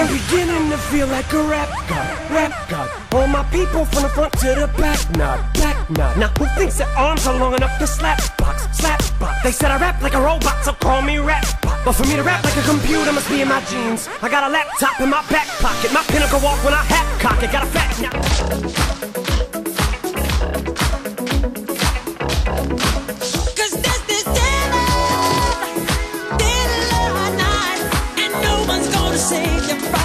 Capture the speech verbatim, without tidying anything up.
I'm beginning to feel like a rap god, rap god. All my people from the front to the back, nod, back nod. Now who thinks their arms are long enough to slap box, slap box? They said I rap like a robot, so call me rap bot. But for me to rap like a computer must be in my genes. I got a laptop in my back pocket, my pinnacle walk when I hat cock it. Got a fat now. Save you.